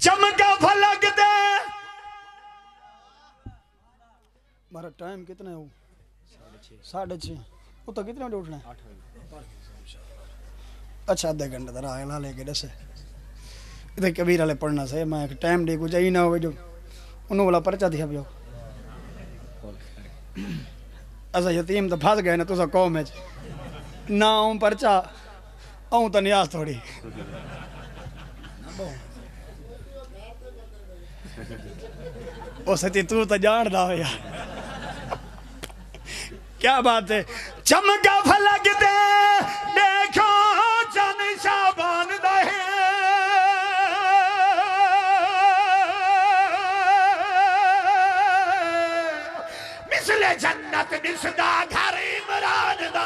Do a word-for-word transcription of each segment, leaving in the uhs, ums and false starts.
چمکا فلک دے ہمارا ٹائم کتنا ہو ساڑھے چھ وہ تو کتنے بجے اٹھنا ہے اچھا آدھا گھنٹہ ترا آگلا لے کے دسے ادھر کبیر والے پڑھنا سے میں ٹائم دے کو جائی نہ ہوئے جو انہوں والا پرچہ دیا بھی ہو ایسا یتیم تو پھاس گئے نا تو سا قوم ہے نہ ہوں پرچہ آؤں تو نیاز تھوڑی وہ سچی تو تو جان دا ہویا کیا بات ہے چمکا فلک دے دیکھو چند شابان دے مثل جنت نسدا گھر عمران دا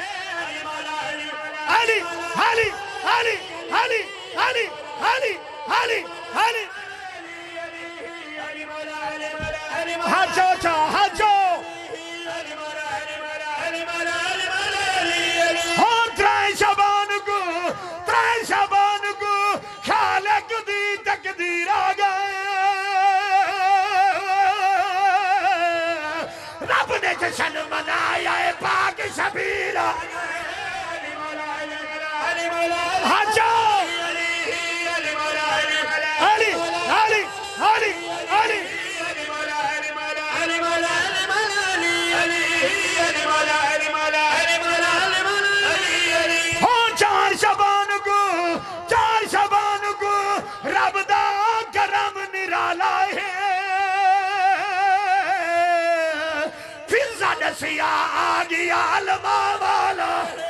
علی علی علی علی علی علی علی علی حجو چا حجو اور ترائے شبان کو ترائے شبان کو خالق دی تقدیر آ گئے رب نے جشن منایا ہے پاک شبیرہ حجو علی علی علی علی چار شبان کو چار شبان کو رب دا کرم نرالا ہے فضا دسیا آگی عالمہ والا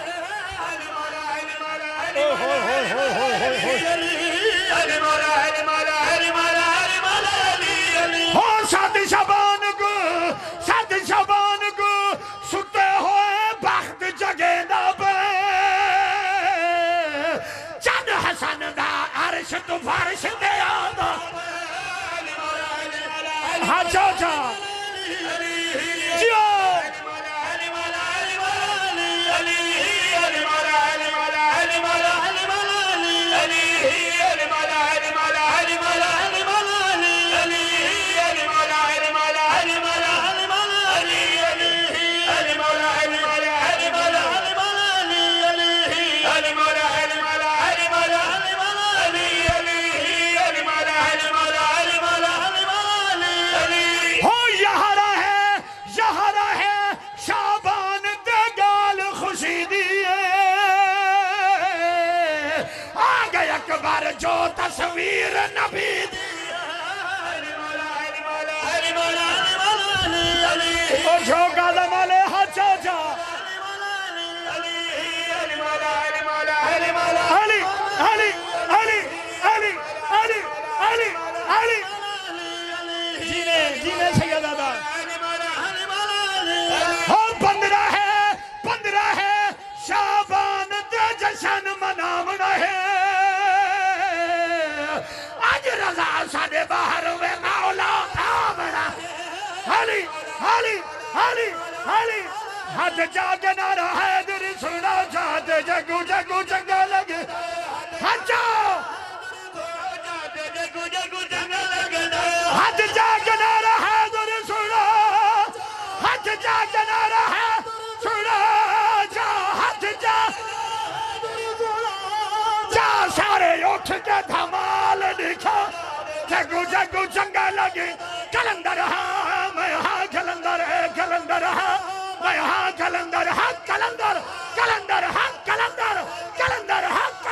ہو سات شبان کو سات شبان کو ستے ہوئے بخت جگہ دا پہ چند حسن دا عرش تو فرش دے آدھا حجو جا جیو جو تصویر نبی او جو قدم علی حجو جا علی علی علی علی علی علی علی علی جینے جینے سید آدھا ہو پندرہ ہے پندرہ ہے شابان دے جشن منامنا ہے رضا ساڑے باہر ہوئے مولا آمنا علی علی علی علی حد جاگ نارا حیدر سنا جاتے جگو جگو جگہ لگے حجو حد جاگ نارا حیدر سنا حد جاگ نارا حیدر سنا جا حد جاگ جا سارے اٹھ کے دھمال دکھا جگو جگو جنگا لگے کلندر ہاں میں ہاں کلندر ہے کلندر ہاں میں ہاں کلندر ہاں کلندر کلندر ہاں کلندر کلندر ہاں